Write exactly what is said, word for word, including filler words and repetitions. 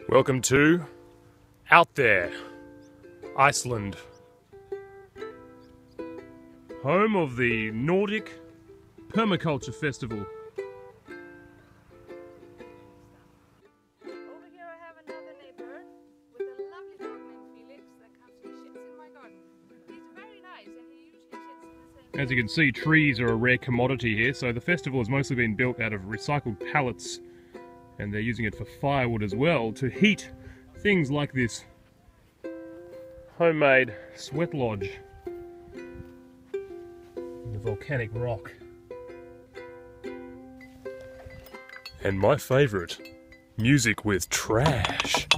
Welcome to Out There, Iceland, home of the Nordic Permaculture Festival. Over here I have another neighbor with a lovely dog named Felix that comes and shits in my garden. He's very nice and he usually shits in the same. As you can see, trees are a rare commodity here, so the festival has mostly been built out of recycled pallets, and they're using it for firewood as well to heat things like this homemade sweat lodge in the volcanic rock. And my favourite, music with trash.